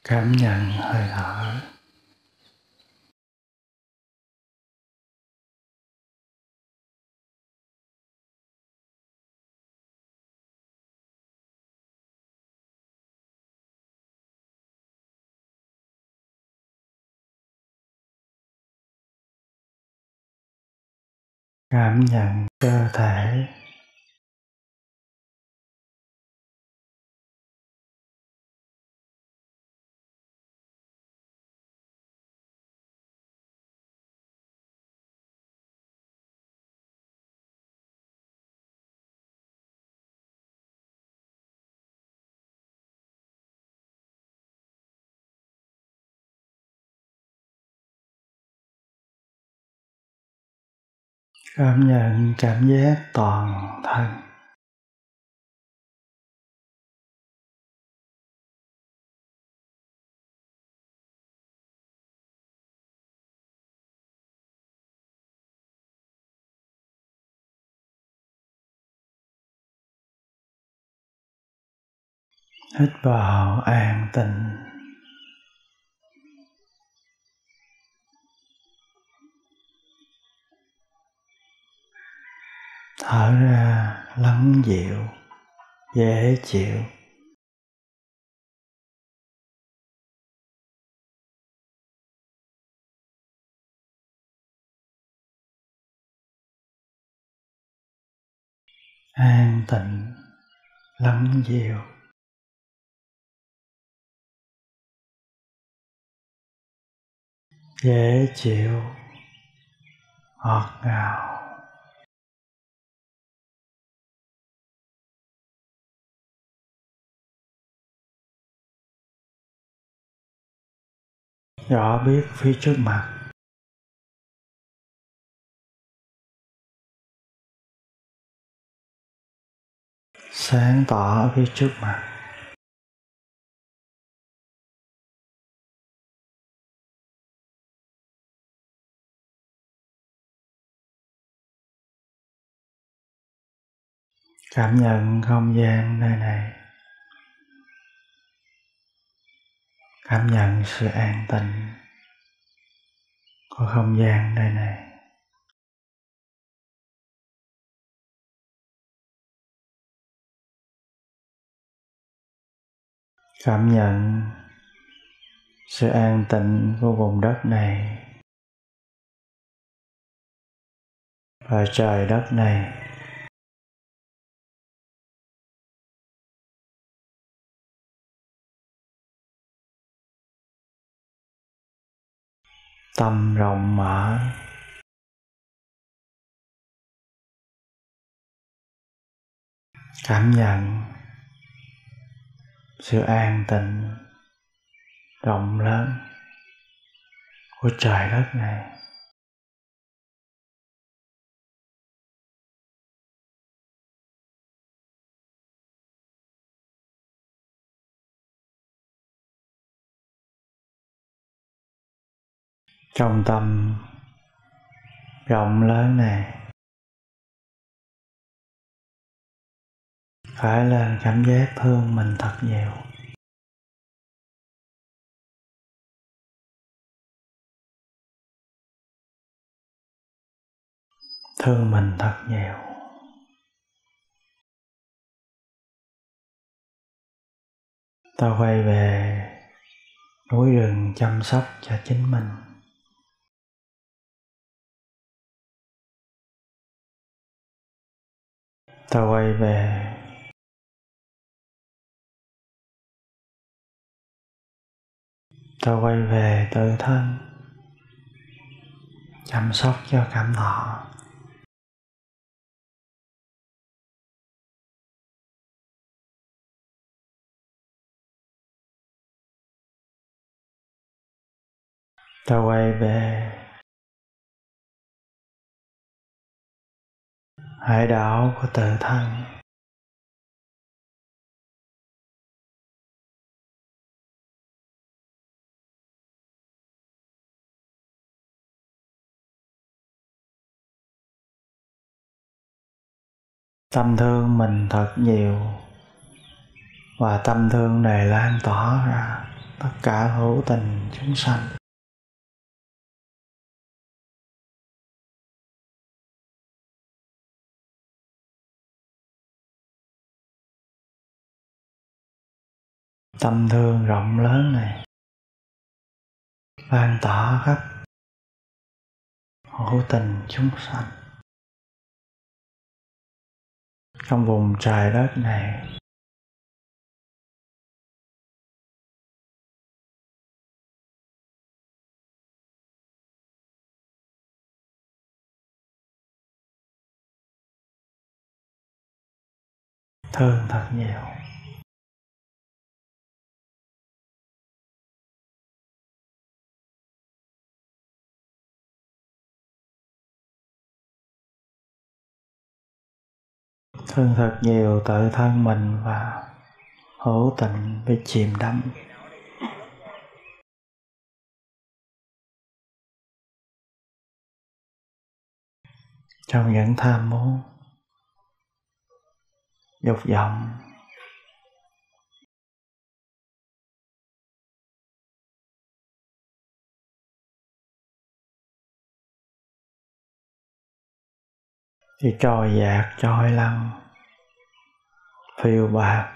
Cảm nhận hơi thở. Cảm nhận cơ thể. Cảm nhận cảm giác toàn thân. Hít vào an tĩnh. Thở ra lắng dịu, dễ chịu. An tĩnh, lắng dịu. Dễ chịu, ngọt ngào. Rõ biết phía trước mặt. Sáng tỏ phía trước mặt. Cảm nhận không gian nơi này. Cảm nhận sự an tĩnh của không gian nơi này. Cảm nhận sự an tĩnh của vùng đất này và trời đất này. Tâm rộng mở. Cảm nhận sự an tĩnh rộng lớn của trời đất này. Trong tâm rộng lớn này khởi lên cảm giác thương mình thật nhiều. Thương mình thật nhiều. Ta quay về núi rừng chăm sóc cho chính mình. Ta quay về tự thân, chăm sóc cho cảm thọ. Ta quay về hải đảo của tự thân. Tâm thương mình thật nhiều và tâm thương này lan tỏa ra. tất cả hữu tình chúng sanh. Tâm thương rộng lớn này lan tỏa khắp hữu tình chúng sanh trong vùng trời đất này. Thương thật nhiều. Thương thật nhiều tự thân mình và hữu tình bị chìm đắm trong những tham muốn, dục vọng, thì trôi dạt trôi lăn phiêu bạt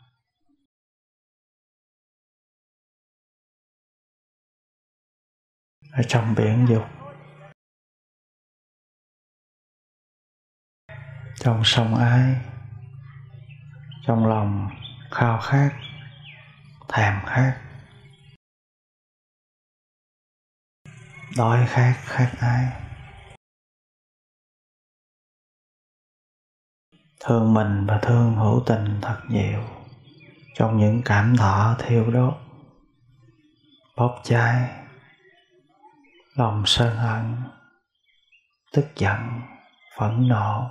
ở trong biển dục, trong sông ái, trong lòng khao khát, thèm khát, đói khát, khát ái. Thương mình và thương hữu tình thật nhiều trong những cảm thọ thiêu đốt, bốc cháy, lòng sân hận, tức giận, phẫn nộ.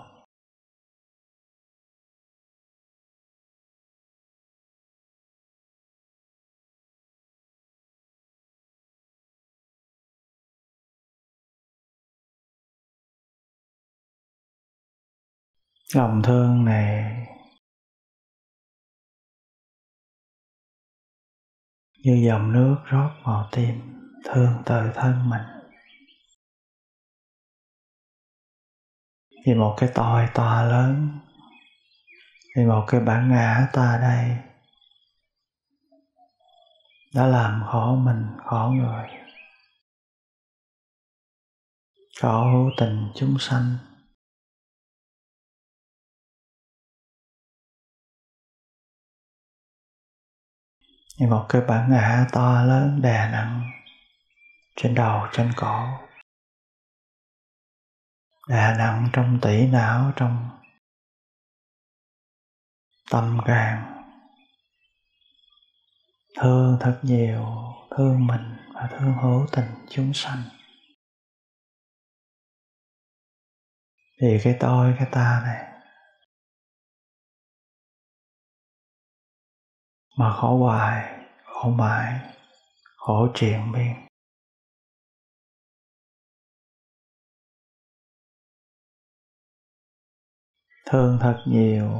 Lòng thương này như dòng nước rót vào tim, thương tự thân mình. Vì một cái tôi to lớn, vì một cái bản ngã ta đây đã làm khổ mình, khổ người, khổ hữu tình chúng sanh. Vì một cái bản ngã to lớn đè nặng trên đầu, trên cổ, đè nặng trong tủy não, trong tâm can. Thương thật nhiều, thương mình và thương hữu tình chúng sanh. Vì cái tôi, cái ta này mà khổ hoài, khổ mãi, khổ triền miên. Thương thật nhiều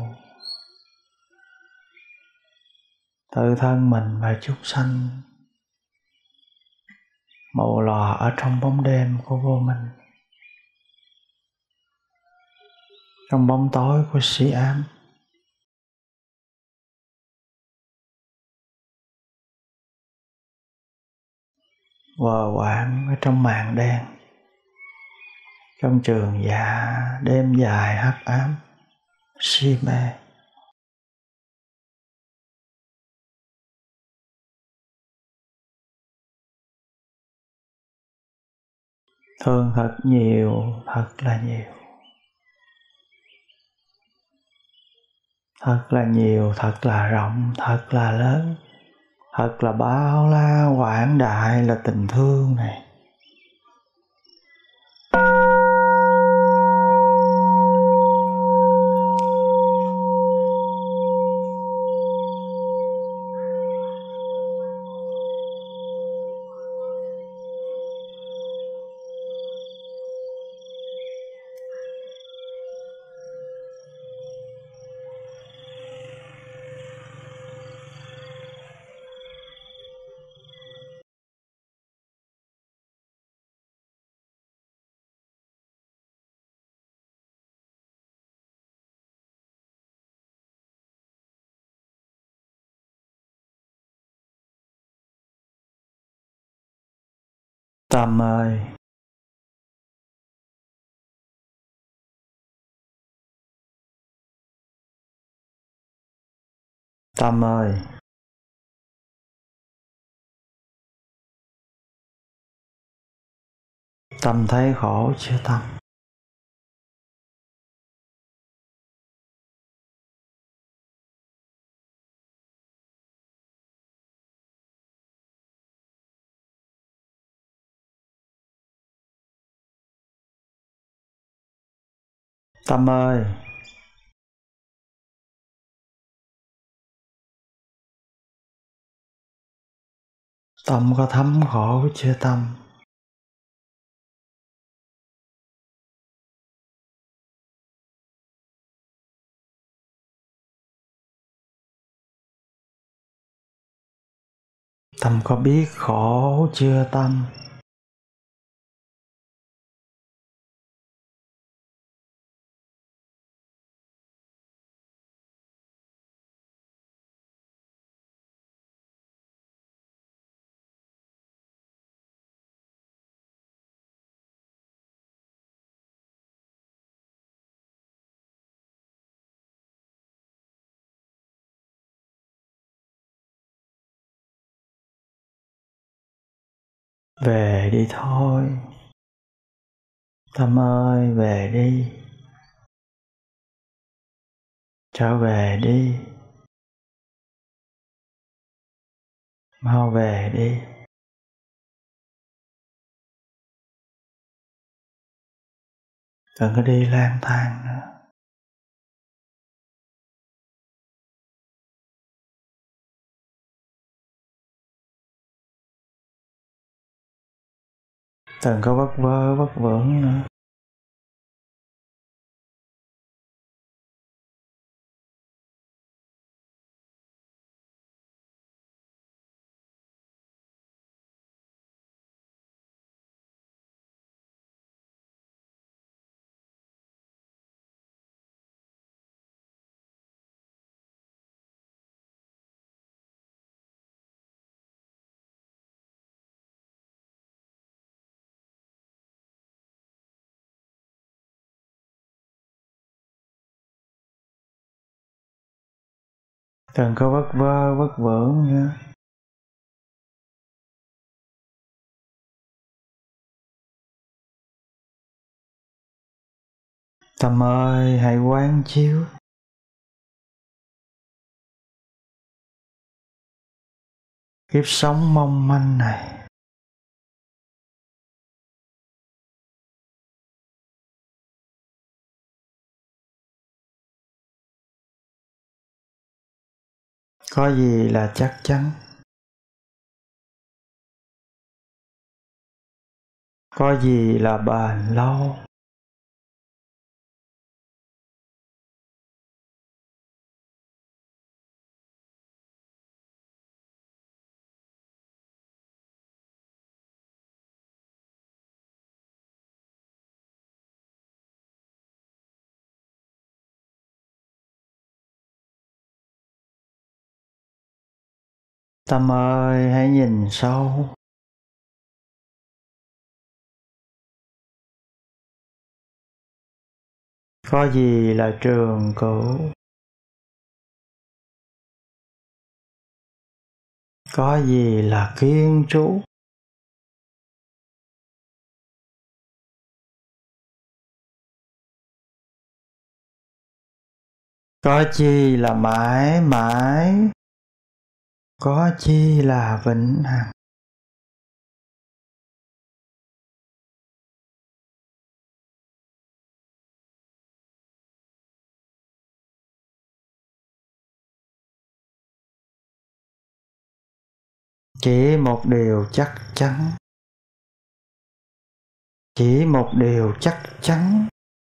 tự thân mình và chúng sanh mù lòa ở trong bóng đêm của vô minh, trong bóng tối của si ám. Quờ quạng ở trong màn đen, trong trường dạ đêm dài hắc ám, si mê. Thương thật nhiều, thật là nhiều. Thật là nhiều, thật là rộng, thật là lớn, thật là bao la quảng đại là tình thương này. Tâm ơi, tâm ơi, tâm thấy khổ chưa tâm? Tâm ơi, tâm có thấm khổ chưa tâm? Tâm có biết khổ chưa tâm? Về đi thôi. Tâm ơi, về đi. Trở về đi. Mau về đi. Đừng có đi lang thang nữa. Đừng có vất vơ vất vưởng nữa. Đừng có vất vơ vất vưởng nữa. Tâm ơi, hãy quán chiếu. Kiếp sống mong manh này, có gì là chắc chắn? Có gì là bền lâu? Tâm ơi, hãy nhìn sâu. Có gì là trường cửu? Có gì là kiên trú? Có chi là mãi mãi? Có chi là vĩnh hằng? Chỉ một điều chắc chắn. Chỉ một điều chắc chắn.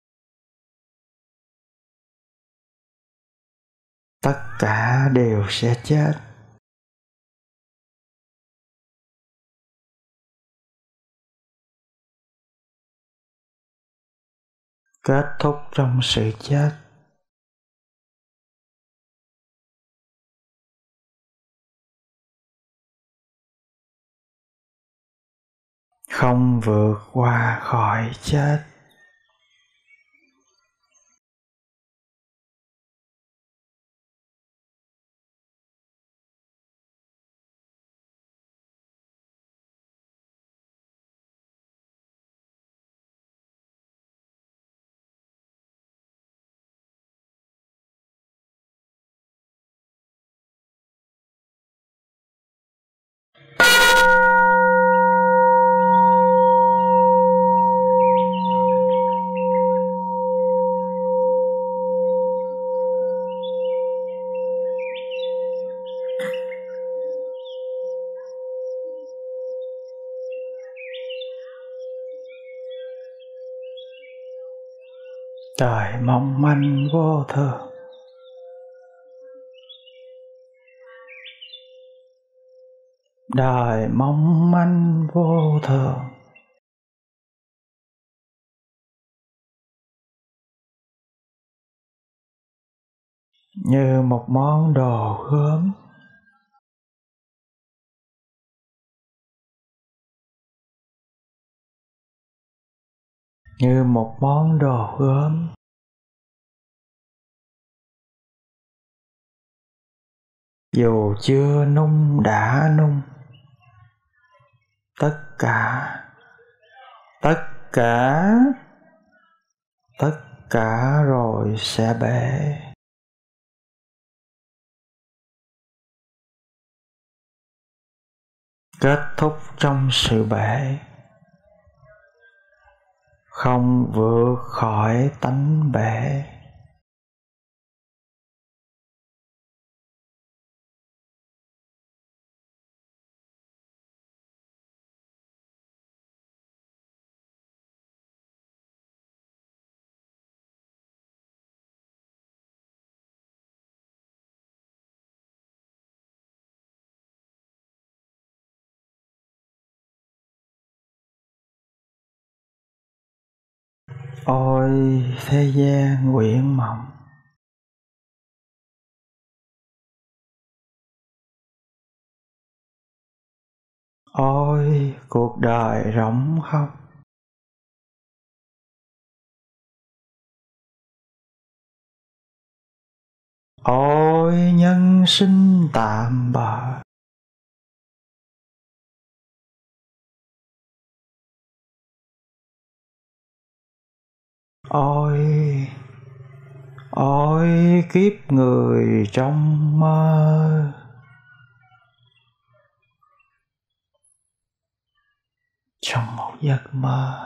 Tất cả đều sẽ chết. Kết thúc trong sự chết. không vượt qua khỏi chết. Đời mong manh vô thường, đời mong manh vô thường, như một món đồ gốm, như một món đồ gốm. Dù chưa nung đã nung, tất cả tất cả rồi sẽ bể. Kết thúc trong sự bể, không vượt khỏi tánh bể. Ôi thế gian quyện mộng, ôi cuộc đời rỗng không, ôi nhân sinh tạm bợ, ôi kiếp người trong mơ. Trong một giấc mơ,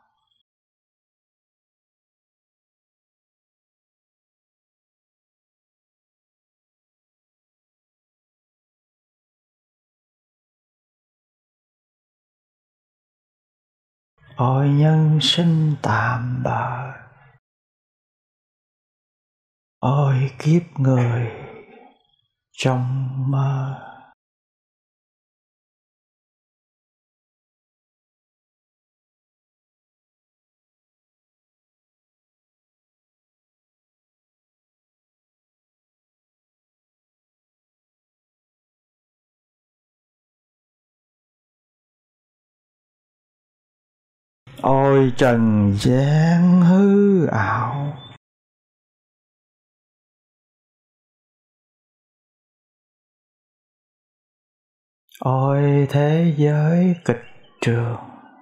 ôi nhân sinh tạm bợ, ôi kiếp người trong mơ. Ôi trần gian hư ảo, ôi thế giới kịch trường,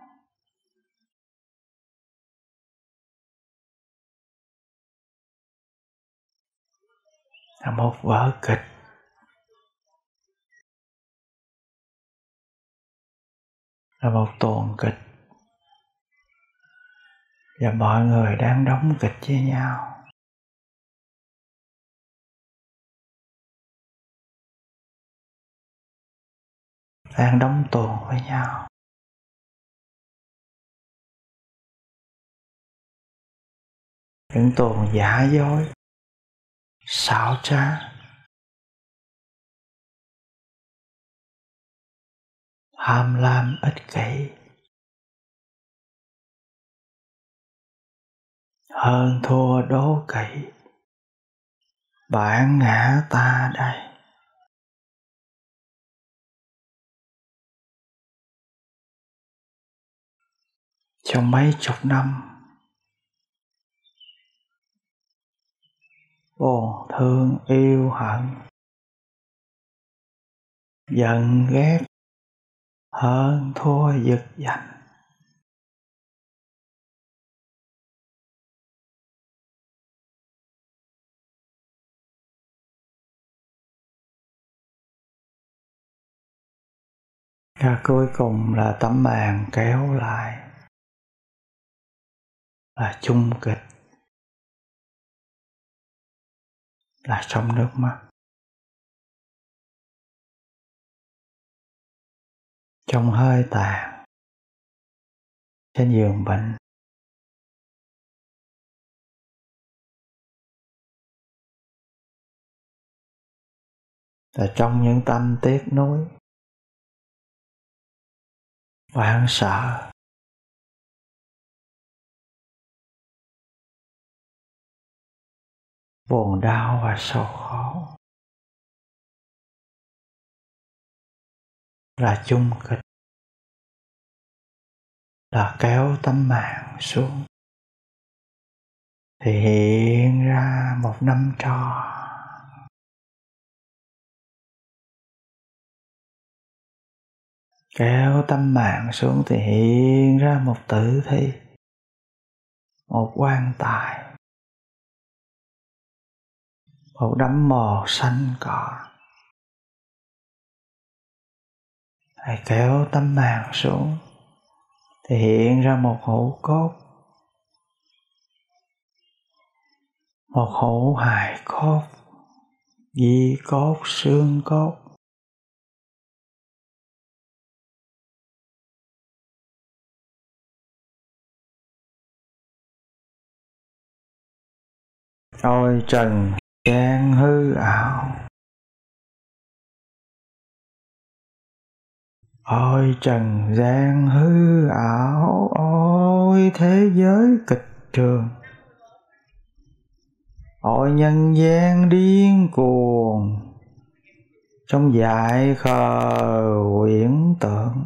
là một vở kịch, là một tuồng kịch, và mọi người đang đóng kịch với nhau, đang đóng tuồng với nhau. Những tuồng giả dối, xảo trá, tham lam ích kỷ, hơn thua đố kỵ, bản ngã ta đây. trong mấy chục năm. Buồn thương yêu hận, giận ghét, hơn thua giật giành. Và cuối cùng là tấm màn kéo lại, là chung kịch, là trong nước mắt, trong hơi tàn, trên giường bệnh. Là trong những tâm tiếc nuối, hoảng sợ, buồn đau và sầu khổ, là chung kịch, là kéo tấm màn xuống thì hiện ra một năm trò. Kéo tấm màn xuống thì hiện ra một tử thi, một quan tài, một đám mồ xanh cỏ. Hãy kéo tấm màn xuống thì hiện ra một hũ cốt, một hũ hài cốt, di cốt, xương cốt. Ôi trần gian hư ảo, ôi trần gian hư ảo, ôi thế giới kịch trường, ôi nhân gian điên cuồng, trong dại khờ huyễn tượng.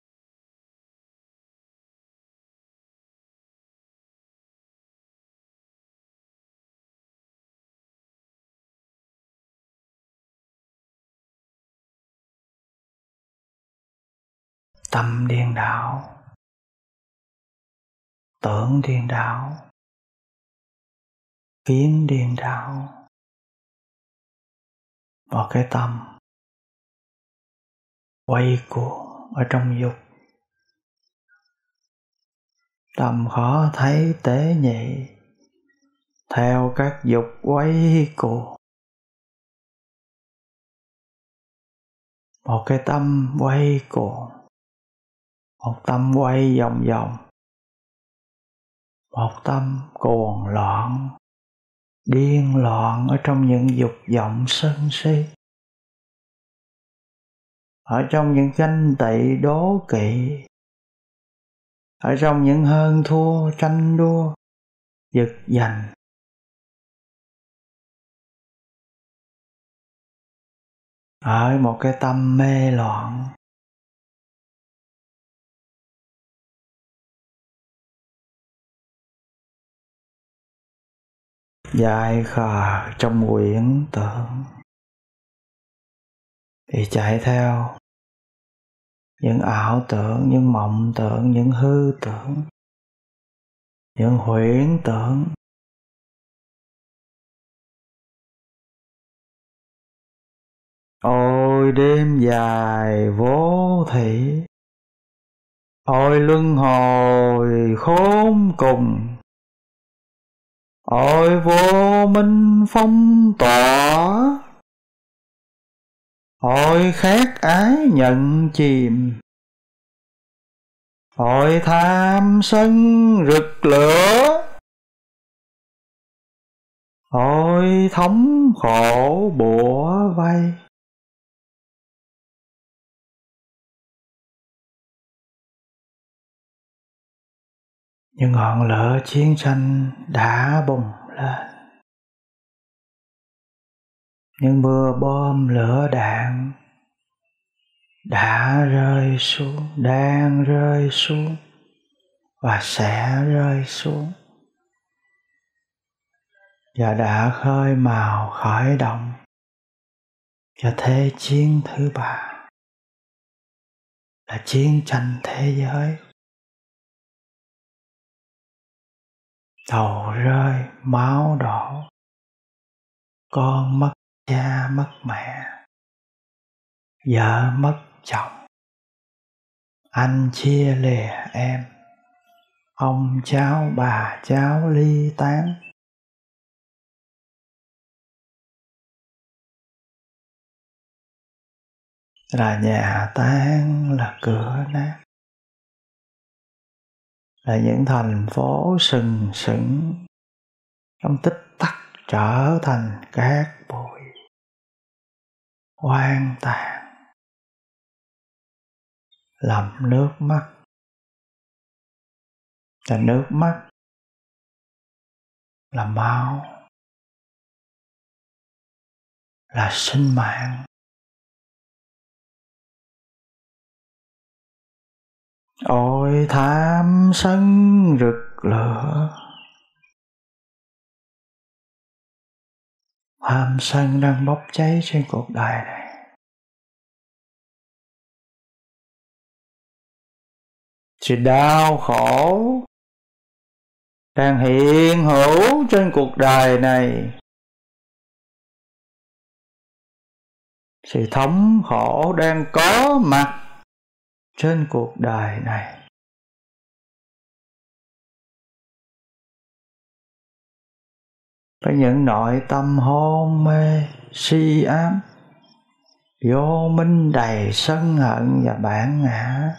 Tâm điên đảo, tưởng điên đảo, kiến điên đảo. Một cái tâm quay cuồng ở trong dục, tâm khó thấy tế nhị, theo các dục quay cuồng. Một cái tâm quay cuồng, một tâm quay vòng vòng, một tâm cuồng loạn, điên loạn ở trong những dục vọng sân si, ở trong những ganh tị đố kỵ, ở trong những hơn thua tranh đua giật giành. Ở một cái tâm mê loạn, dại khờ trong huyễn tưởng, thì chạy theo những ảo tưởng, những mộng tưởng, những hư tưởng, những huyễn tưởng. Ôi đêm dài vô thị, ôi luân hồi khốn cùng, ôi vô minh phong tỏa, ôi khát ái nhận chìm, ôi tham sân rực lửa, ôi thống khổ bủa vây. Những ngọn lửa chiến tranh đã bùng lên, những mưa bom lửa đạn đã rơi xuống, đang rơi xuống và sẽ rơi xuống, và đã khơi mào khởi động cho thế chiến thứ ba, là chiến tranh thế giới. Đầu rơi máu đổ, con mất cha mất mẹ, vợ mất chồng, anh chia lìa em, ông cháu bà cháu ly tán. Là nhà tan, là cửa nát, là những thành phố sừng sững trong tích tắc trở thành cát bụi hoang tàn. Lầm nước mắt, là nước mắt là máu, là sinh mạng. Ôi tham sân rực lửa, tham sân đang bốc cháy trên cuộc đời này. Sự đau khổ đang hiện hữu trên cuộc đời này. Sự thống khổ đang có mặt trên cuộc đời này. Có những nội tâm hôn mê, si ám, vô minh đầy sân hận và bản ngã.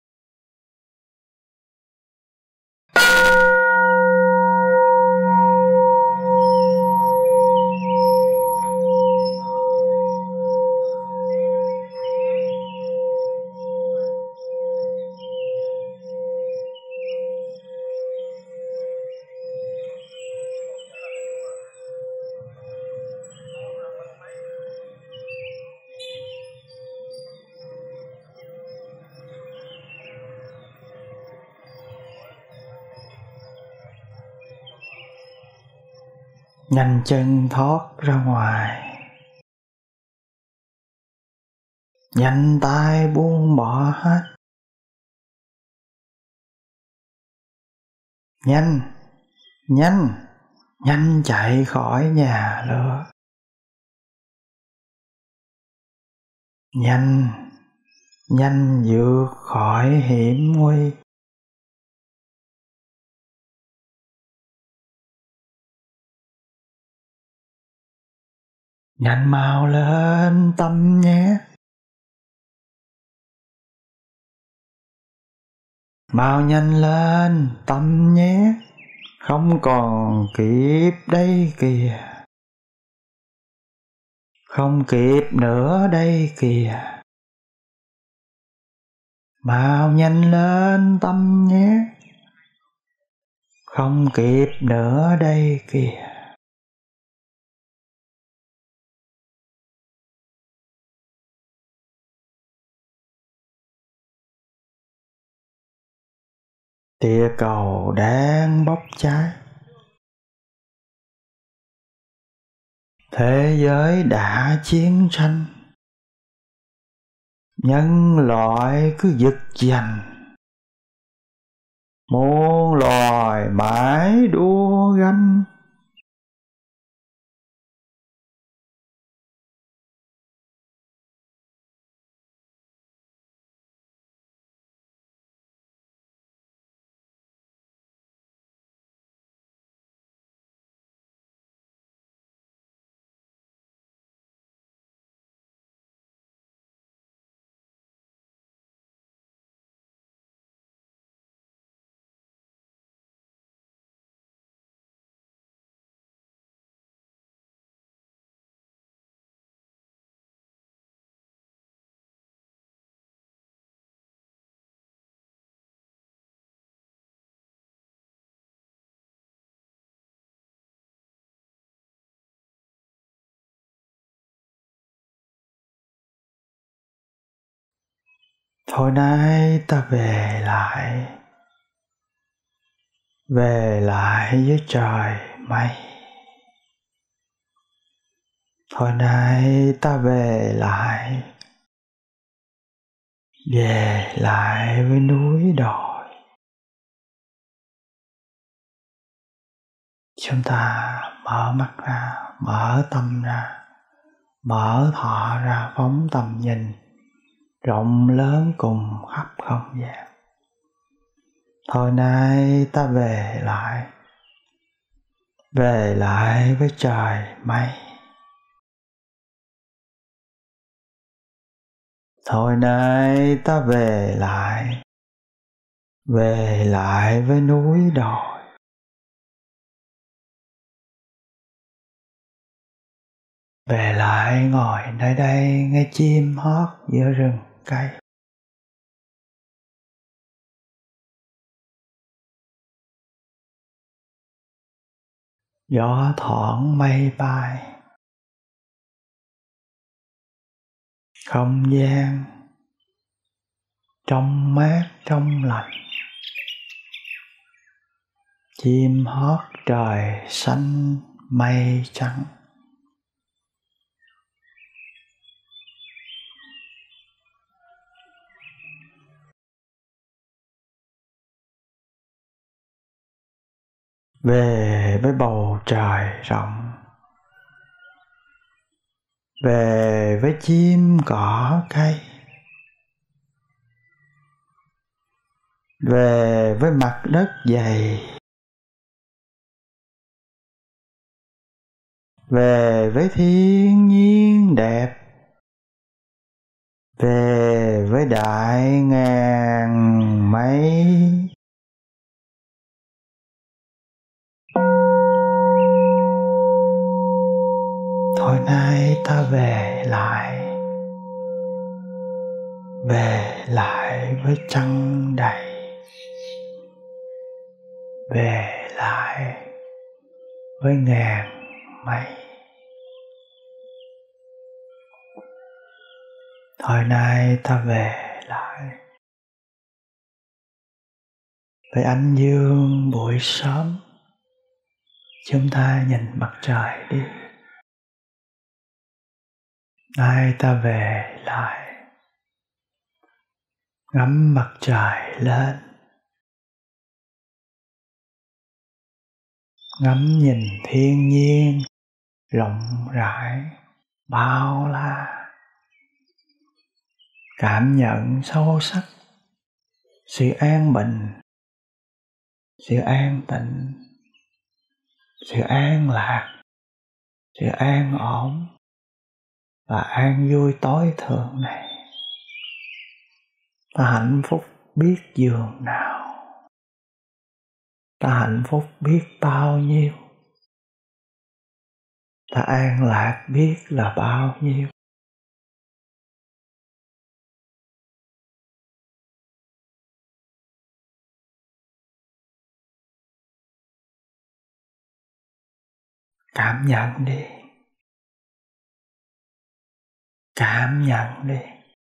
Nhanh chân thoát ra ngoài, nhanh tay buông bỏ hết. Nhanh, nhanh, nhanh chạy khỏi nhà lửa. Nhanh, nhanh vượt khỏi hiểm nguy. Nhanh mau lên tâm nhé. Mau nhanh lên tâm nhé. Không còn kịp đây kìa. Không kịp nữa đây kìa. Mau nhanh lên tâm nhé. Không kịp nữa đây kìa. Tia cầu đang bốc cháy. Thế giới đã chiến tranh. Nhân loại cứ giật giành. Muôn loài mãi đua ganh. Thôi nay ta về lại. về lại với trời mây. Thôi nay ta về lại với núi đồi. Chúng ta mở mắt ra, mở tâm ra, mở thọ ra, phóng tầm nhìn rộng lớn cùng khắp không gian. Thôi nay ta về lại với trời mây. Thôi nay ta về lại với núi đồi. Về lại ngồi nơi đây nghe chim hót giữa rừng cây. Gió thoảng mây bay, không gian trong mát trong lành. Chim hót trời xanh mây trắng. Về với bầu trời rộng, về với chim cỏ cây, về với mặt đất dày, về với thiên nhiên đẹp, về với đại ngàn mây. Thôi nay ta về lại với trăng đầy, về lại với ngàn mây. Thôi nay ta về lại với ánh dương buổi sớm. Chúng ta nhìn mặt trời đi. Nay ta về lại ngắm mặt trời lên, ngắm nhìn thiên nhiên rộng rãi bao la, cảm nhận sâu sắc sự an bình, sự an tịnh, sự an lạc, sự an ổn và an vui tối thượng này. Ta hạnh phúc biết dường nào, ta hạnh phúc biết bao nhiêu, ta an lạc biết là bao nhiêu. Cảm nhận đi, cảm nhận đi,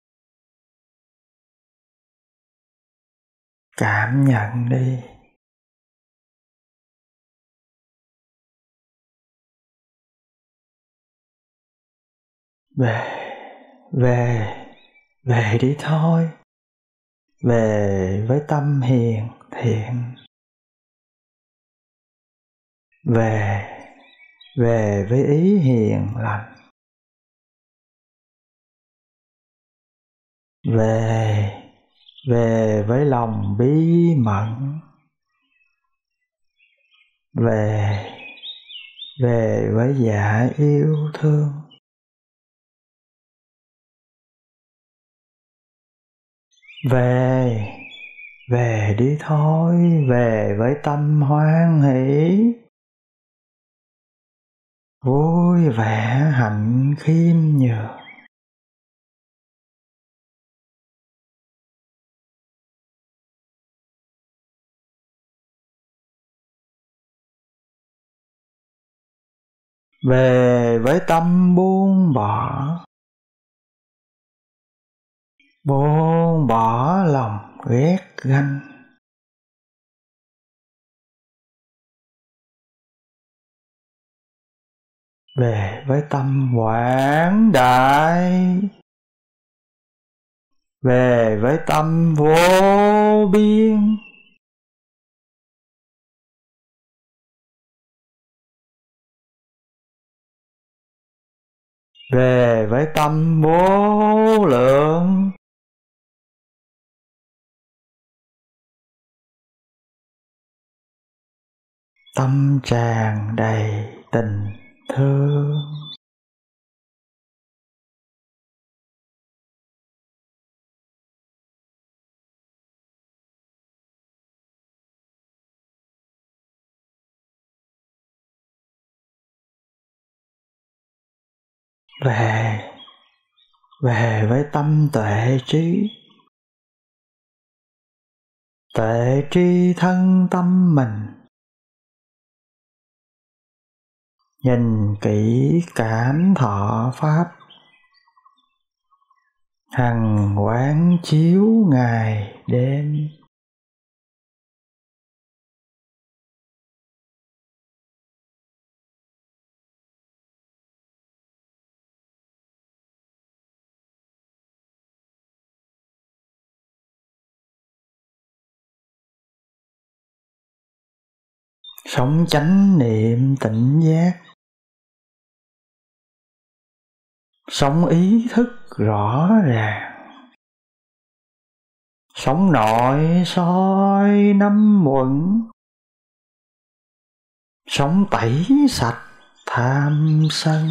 cảm nhận đi. Về đi thôi, về với tâm hiền thiện, về với ý hiền lành, về với lòng bí mẫn, về với dạ yêu thương. Về đi thôi, về với tâm hoan hỷ, vui vẻ hạnh khiêm nhường. Về với tâm buông bỏ lòng ghét ganh, về với tâm quảng đại, về với tâm vô biên. Về với tâm vô lượng, tâm tràn đầy tình thương. Về với tâm tuệ trí, tuệ tri thân tâm mình. Nhìn kỹ cảm thọ pháp, hằng quán chiếu ngày đêm. Sống chánh niệm tỉnh giác, sống ý thức rõ ràng, sống nội soi năm uẩn, sống tẩy sạch tham sân.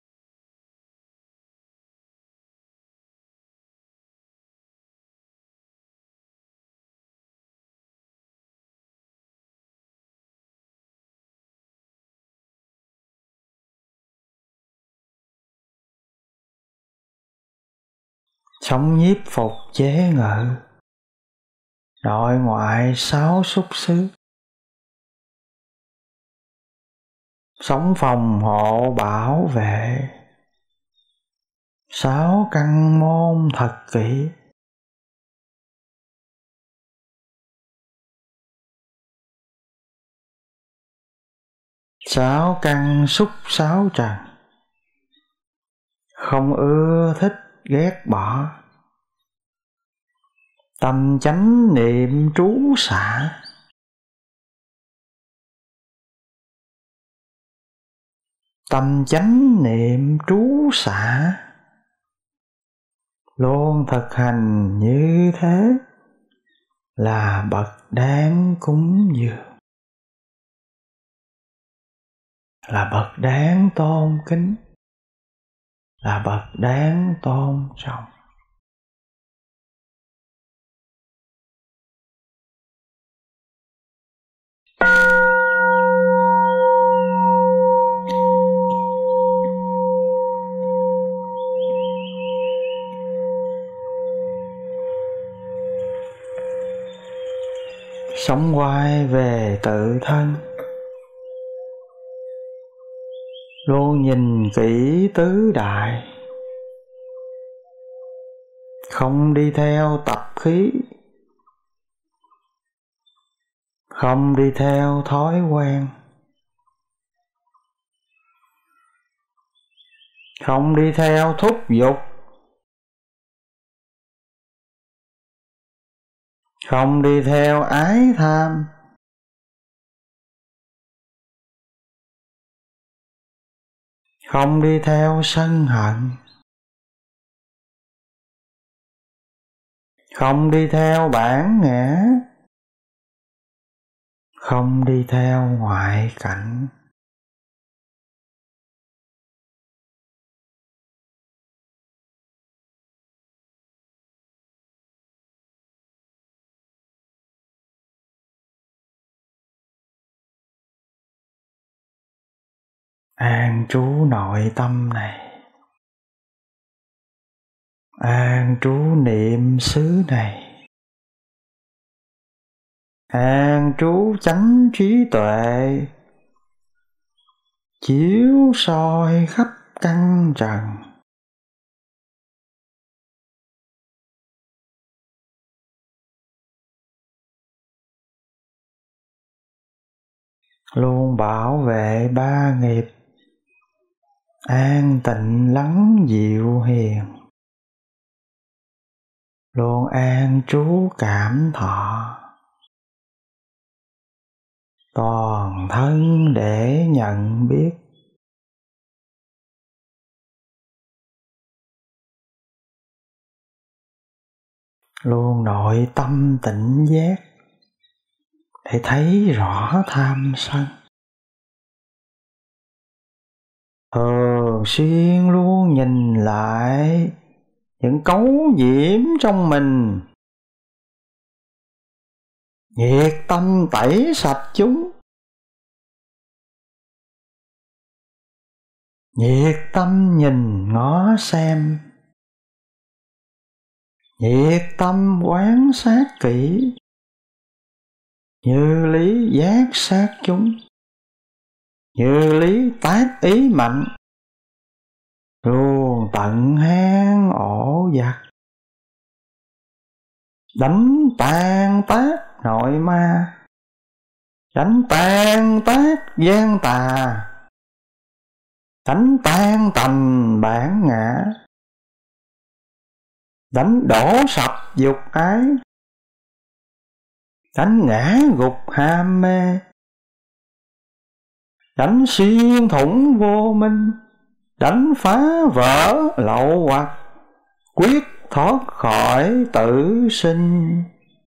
Sống nhiếp phục chế ngự, nội ngoại sáu xúc xứ. Sống phòng hộ bảo vệ, sáu căn môn thật kỹ. Sáu căn xúc sáu trần, không ưa thích ghét bỏ. Tâm chánh niệm trú xả, tâm chánh niệm trú xả. Luôn thực hành như thế là bậc đáng cúng dường, là bậc đáng tôn kính, là bậc đáng tôn trọng. Sống quay về tự thân, luôn nhìn kỹ tứ đại, không đi theo tập khí, không đi theo thói quen, không đi theo thúc giục, không đi theo ái tham, không đi theo sân hận, không đi theo bản ngã, không đi theo ngoại cảnh. An trú nội tâm này, an trú niệm xứ này, an trú chánh trí tuệ, chiếu soi khắp căn trần. Luôn bảo vệ ba nghiệp, an tịnh lắng dịu hiền, luôn an trú cảm thọ, toàn thân để nhận biết. Luôn nội tâm tỉnh giác để thấy rõ tham sân. Thường xuyên luôn nhìn lại những cấu nhiễm trong mình, nhiệt tâm tẩy sạch chúng, nhiệt tâm nhìn ngó xem, nhiệt tâm quán sát kỹ, như lý giác sát chúng, như lý tác ý mạnh, luôn tận hang ổ giặc, đánh tan tác nội ma, đánh tan tác gian tà, đánh tan tành bản ngã, đánh đổ sập dục ái, đánh ngã gục ham mê, đánh xuyên thủng vô minh, đánh phá vỡ lậu hoặc, quyết thoát khỏi tử sinh.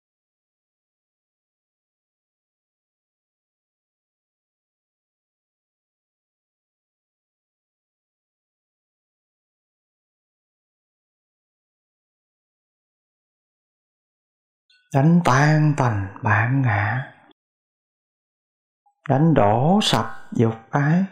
Đánh tan tành bản ngã, đánh đổ sập dục ái,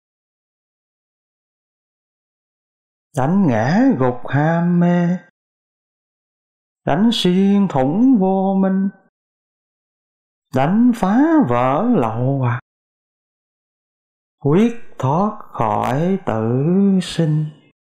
đánh ngã gục ham mê, đánh xuyên thủng vô minh, đánh phá vỡ lậu hoặc, quyết thoát khỏi tử sinh.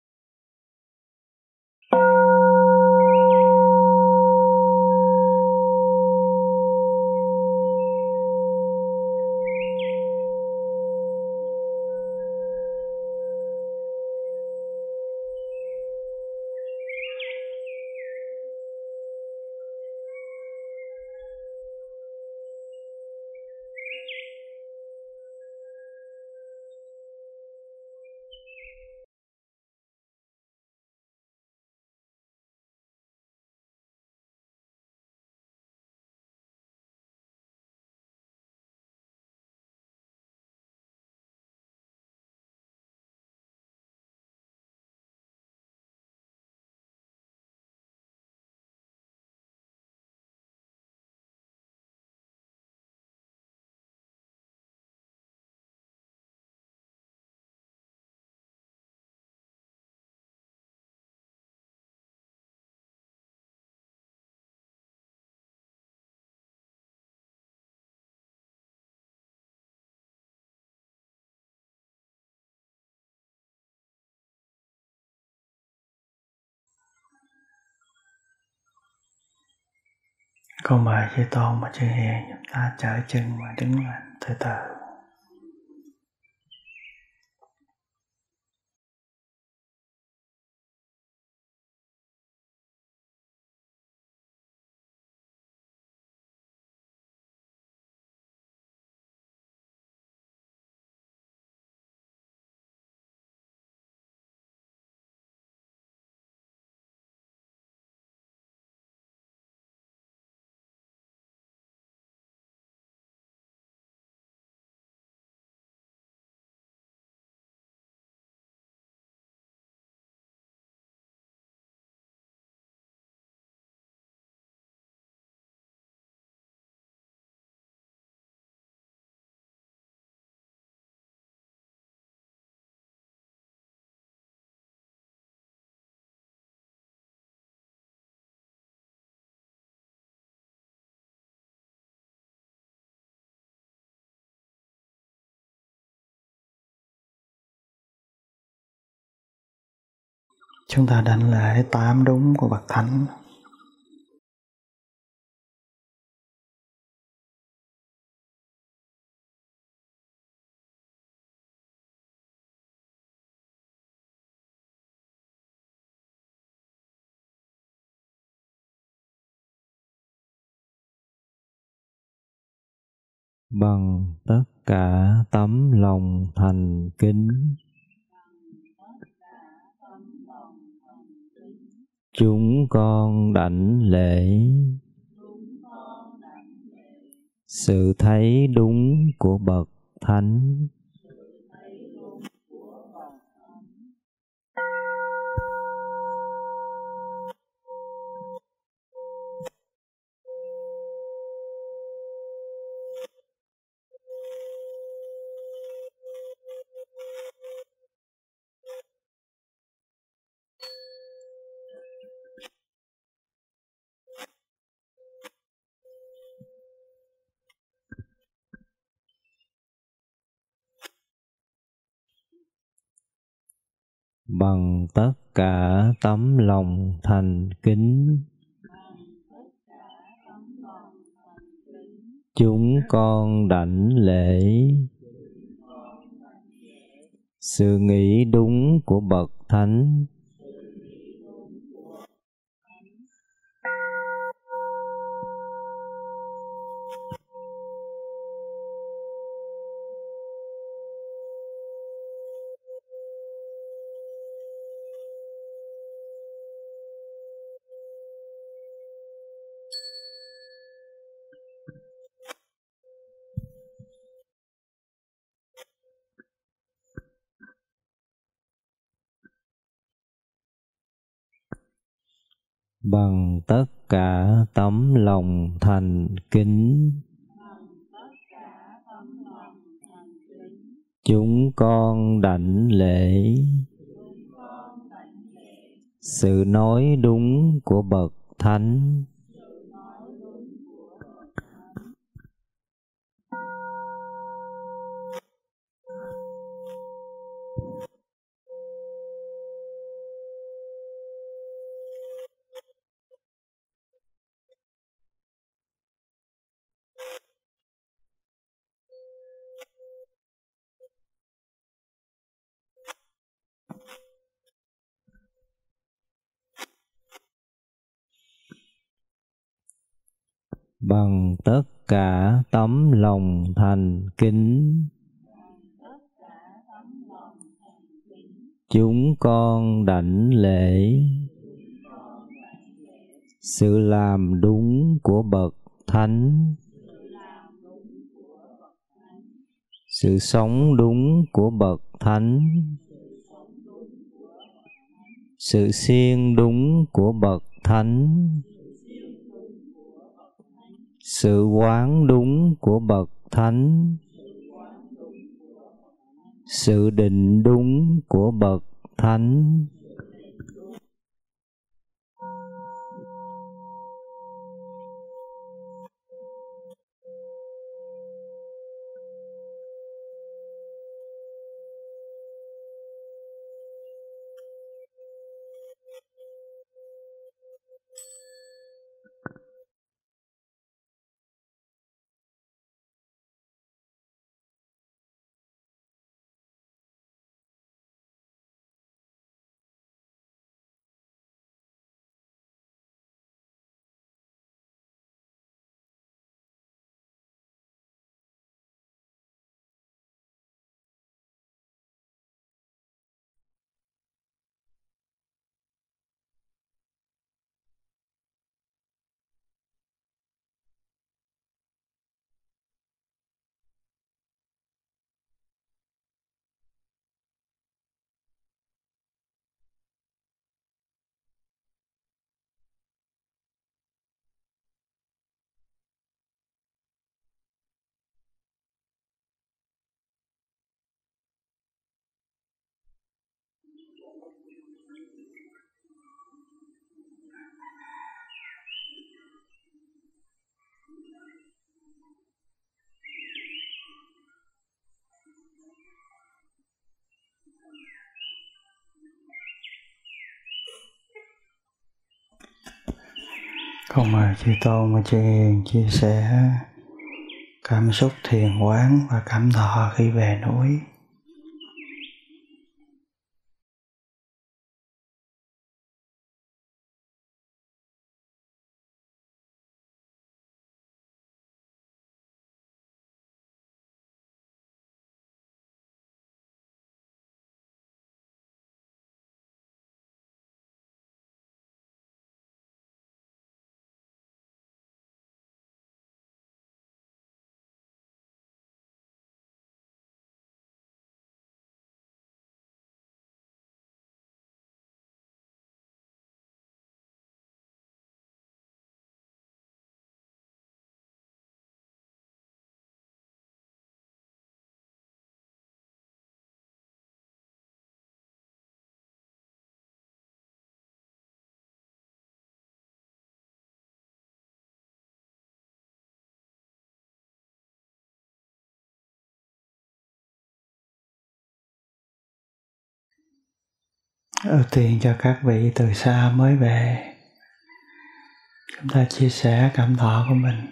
Con mời chư tôn và chư hiền giúp ta trở chân và đứng lên từ từ. Chúng ta đảnh lễ 8 đúng của Bậc Thánh. bằng tất cả tấm lòng thành kính. Chúng con đảnh lễ sự thấy đúng của bậc thánh. Bằng tất cả tấm lòng thành kính, chúng con đảnh lễ sự nghĩ đúng của bậc thánh. Bằng tất cả tấm lòng thành kính, chúng con đảnh lễ sự nói đúng của bậc thánh. Bằng tất cả tấm lòng thành kính, chúng con đảnh lễ sự làm đúng của bậc thánh, sự sống đúng của bậc thánh, sự siêng đúng của bậc thánh, sự quán đúng của bậc thánh, sự định đúng của bậc thánh. Con mời chư Tôn và chư Hiền chia sẻ cảm xúc thiền quán và cảm thọ khi về núi. Ưu tiên cho các vị từ xa mới về. Chúng ta chia sẻ cảm thọ của mình.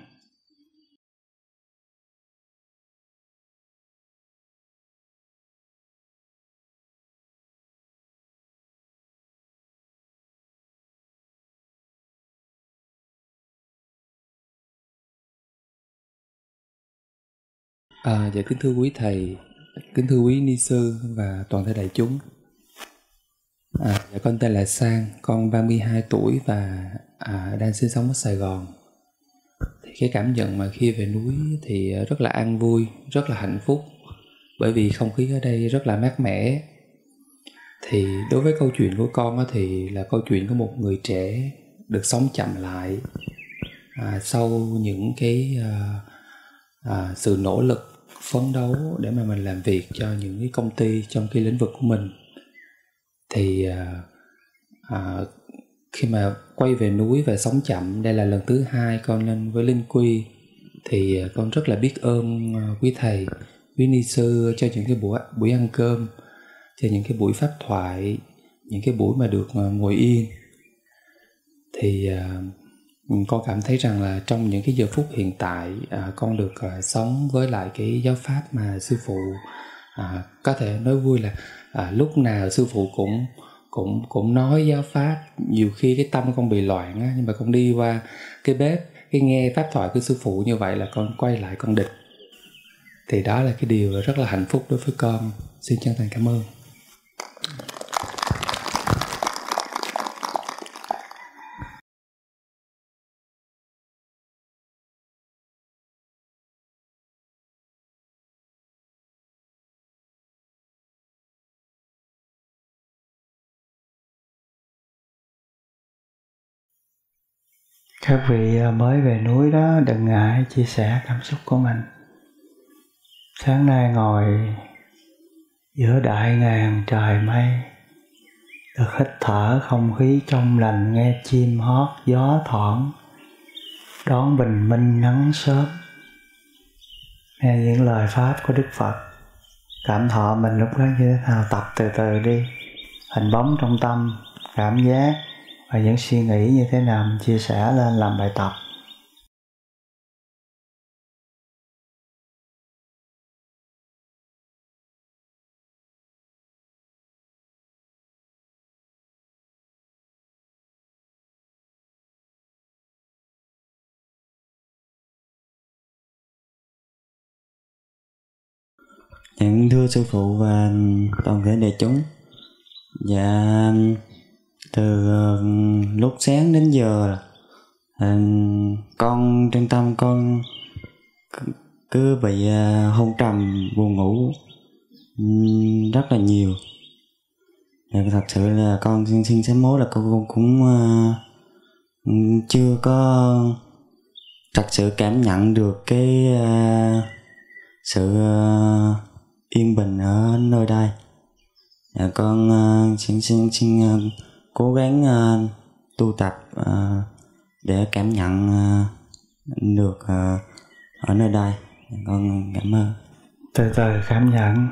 Dạ kính thưa quý thầy, kính thưa quý ni sư và toàn thể đại chúng. Dạ con tên là Sang, con 32 tuổi và đang sinh sống ở Sài Gòn. Thì cái cảm nhận mà khi về núi thì rất là an vui, rất là hạnh phúc, bởi vì không khí ở đây rất là mát mẻ. Thì đối với câu chuyện của con thì là câu chuyện của một người trẻ được sống chậm lại sau những cái sự nỗ lực phấn đấu để mà mình làm việc cho những cái công ty trong cái lĩnh vực của mình. Thì khi mà quay về núi và sống chậm, đây là lần thứ 2 con lên với Linh Quy, thì con rất là biết ơn quý thầy, quý ni sư cho những cái buổi ăn cơm, cho những cái buổi pháp thoại, những cái buổi mà được ngồi yên. Thì con cảm thấy rằng là trong những cái giờ phút hiện tại, con được sống với lại cái giáo pháp mà sư phụ có thể nói vui là lúc nào sư phụ cũng nói giáo pháp. Nhiều khi cái tâm con bị loạn á, nhưng mà con đi qua cái bếp, cái nghe pháp thoại của sư phụ như vậy là con quay lại con địch. Thì đó là cái điều rất là hạnh phúc đối với con. Xin chân thành cảm ơn. Các vị mới về núi đó, đừng ngại chia sẻ cảm xúc của mình. Sáng nay ngồi giữa đại ngàn trời mây, được hít thở không khí trong lành, nghe chim hót gió thoảng, đón bình minh nắng sớm, nghe những lời pháp của Đức Phật. Cảm thọ mình lúc đó như thế nào, tập từ từ đi. Hình bóng trong tâm, cảm giác và những suy nghĩ như thế nào mình chia sẻ lên làm bài tập. Thưa sư phụ và toàn thể đại chúng, dạ từ lúc sáng đến giờ con trong tâm con cứ bị hôn trầm, buồn ngủ rất là nhiều. Thật sự là con xin sám hối là con cũng chưa có thật sự cảm nhận được cái sự yên bình ở nơi đây. Con xin cố gắng tu tập để cảm nhận được ở nơi đây. Con cảm ơn. Từ từ cảm nhận.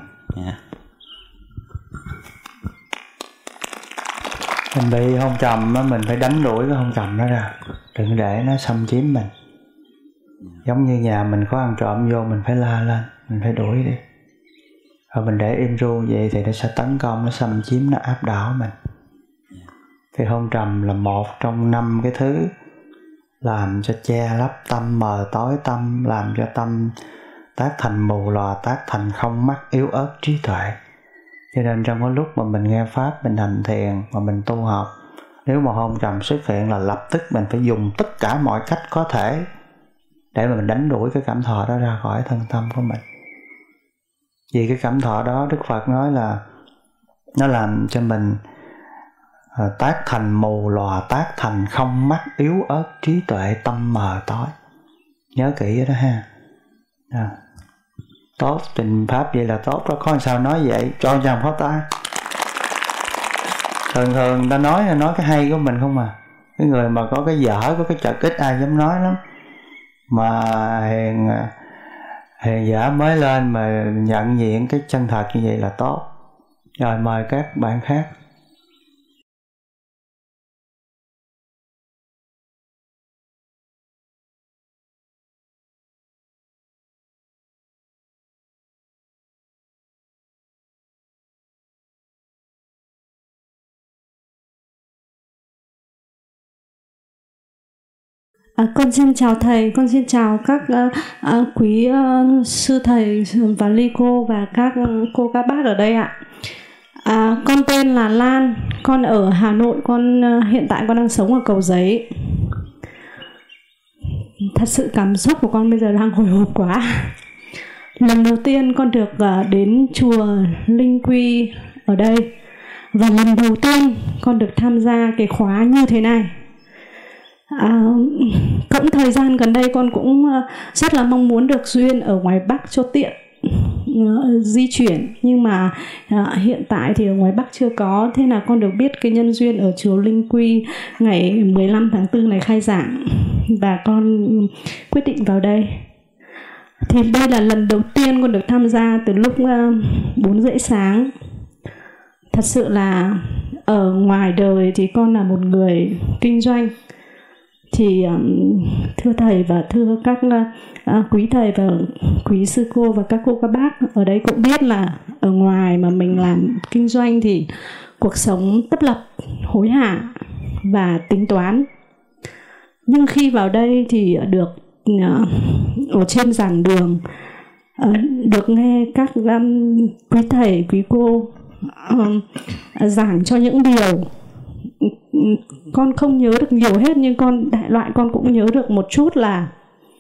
Mình bị hôn trầm á, mình phải đánh đuổi cái hôn trầm đó ra, đừng để nó xâm chiếm mình. Giống như nhà mình có ăn trộm vô, mình phải la lên, mình phải đuổi đi. Rồi mình để im ru vậy thì nó sẽ tấn công, nó xâm chiếm, nó áp đảo mình. Thì hôn trầm là một trong 5 cái thứ làm cho che lấp tâm, mờ tối tâm, làm cho tâm tác thành mù lòa, tác thành không mắt, yếu ớt trí tuệ. Cho nên trong cái lúc mà mình nghe pháp, mình hành thiền, mà mình tu học, nếu mà hôn trầm xuất hiện là lập tức mình phải dùng tất cả mọi cách có thể để mà mình đánh đuổi cái cảm thọ đó ra khỏi thân tâm của mình. Vì cái cảm thọ đó Đức Phật nói là nó làm cho mình tác thành mù lòa, tác thành không mắt, yếu ớt trí tuệ, tâm mờ tối. Nhớ kỹ cái đó ha. Tốt, trình pháp vậy là tốt đó. Có sao nói vậy, cho chồng pháp ta. Thường ta nói cái hay của mình không à. Cái người mà có cái dở, có cái chật ít ai dám nói lắm. Mà hiền giả mới lên mà nhận diện cái chân thật như vậy là tốt. Rồi mời các bạn khác. Con xin chào thầy, con xin chào các quý sư thầy và ly cô và các cô các bác ở đây ạ. Con tên là Lan, con ở Hà Nội, con hiện tại con đang sống ở Cầu Giấy. Thật sự cảm xúc của con bây giờ đang hồi hộp quá. Lần đầu tiên con được đến chùa Linh Quy ở đây, và lần đầu tiên con được tham gia cái khóa như thế này. Cũng thời gian gần đây con cũng rất là mong muốn được duyên ở ngoài Bắc cho tiện di chuyển, nhưng mà hiện tại thì ở ngoài Bắc chưa có. Thế là con được biết cái nhân duyên ở chùa Linh Quy ngày 15 tháng 4 này khai giảng, và con quyết định vào đây. Thì đây là lần đầu tiên con được tham gia từ lúc 4 rưỡi sáng. Thật sự là ở ngoài đời thì con là một người kinh doanh. Thì thưa thầy và thưa các quý thầy và quý sư cô và các cô các bác ở đây cũng biết là ở ngoài mà mình làm kinh doanh thì cuộc sống tấp lập, hối hả và tính toán. Nhưng khi vào đây thì được ở trên giảng đường, được nghe các quý thầy, quý cô giảng cho những điều con không nhớ được nhiều hết, nhưng đại loại con cũng nhớ được một chút là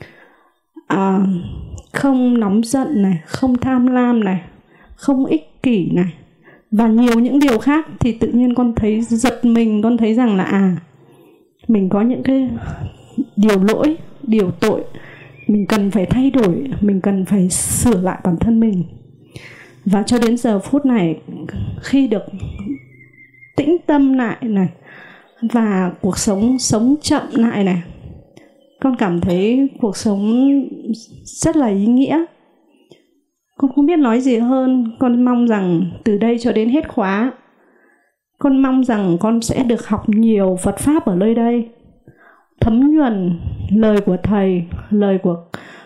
không nóng giận này, không tham lam này, không ích kỷ này, và nhiều những điều khác. Thì tự nhiên con thấy giật mình, con thấy rằng là mình có những cái điều lỗi, điều tội, mình cần phải thay đổi, mình cần phải sửa lại bản thân mình. Và cho đến giờ phút này, khi được tĩnh tâm lại này và cuộc sống chậm lại này, con cảm thấy cuộc sống rất là ý nghĩa. Con không biết nói gì hơn. Con mong rằng từ đây cho đến hết khóa, con mong rằng con sẽ được học nhiều Phật Pháp ở nơi đây, thấm nhuần lời của thầy, lời của